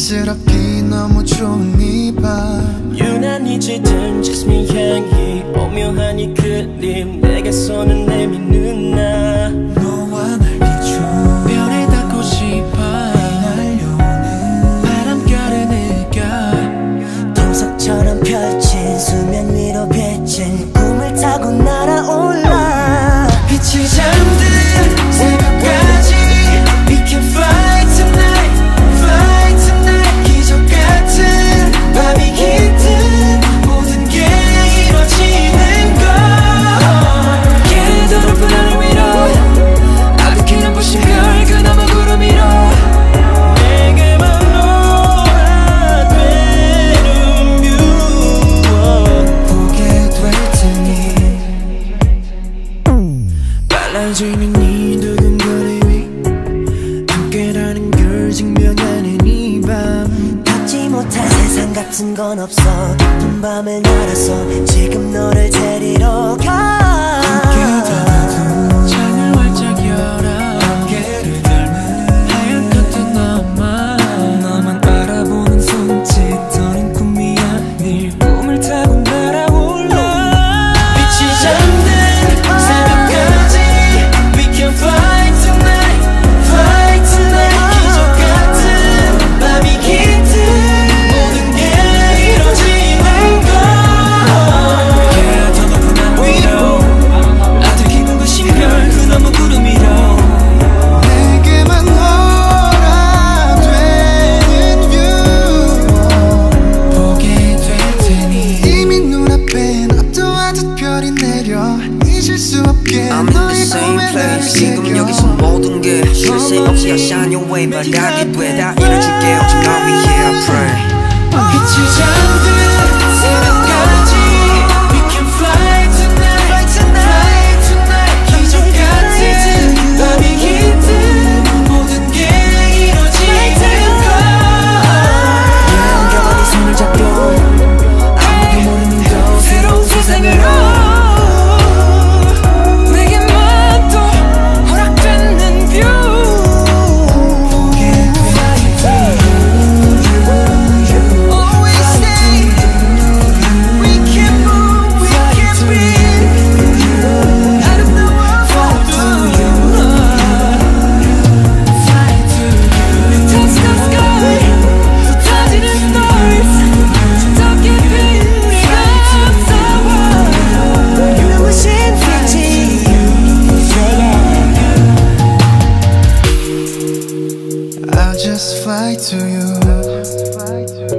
쓸쓸하기 너무 좋은 이 밤 유난히 짙은 jasmine 향이 오묘한 이 그림 내게 손을 내미는 나 너와 날 비춘 별에 닿고 싶어 날려오는 바람결을 느껴 보석처럼 펼친 수면 위로 비친 꿈을 타고 날아올라 빛이 잠든 새벽까지 We can fly tonight, fly tonight 기적 같은 밤이 깃든 모든 게 이루어지는 걸 걔도 높은 하늘 위로 아득히 눈부신 별 그 너머 구름 위로 내게만 놀아 되는 뷰 보게 될 테니 빨라지는 이 두근거림이 함께라는 걸 증명하는 이 밤 갖지 못한 세상 같은 건 없어 깊은 밤을 날아서 지금 너를 데리러 가 창을 활짝 열어 안개를 닮은 하얀 커튼 너만 바라보는 손짓 너는 꿈이 아닐 꿈을 타고 날아올라 빛이 잠든 새벽까지 We can fly tonight, fly tonight 기적 같은 밤이 깃든 모든 게 이루어지는 걸 Yeah, 더 높은 하늘 위로 아득히 눈부신 별 그 너머 구름 위로 내게만 놀아 되는 뷰 보게 될 테니 이미 눈앞엔 어떠하듯 별이 내려 잊을 수 없게 I'm in the 너의 same 꿈에 나를 place 지금 여기서 새겨 모든 게 쉴 새 없이 I shine your way 바라게 돼다 이뤄줄게 오직 널 위해 I pray 빛이 잠든 새벽까지 We can fly tonight, fly tonight 기적 같은 밤이 깃든 모든 게 이루어지는 걸 안겨버린 손을 잡고 아무도 모르는 곳 새로운 세상으로 내게만 또 허락되는 뷰 Always say we can move, we can breathe out of the world to you Fly to you touch the sky 흩어지는 stories 더 깊이 감싸워 눈부신 빛이 I'll just fly to you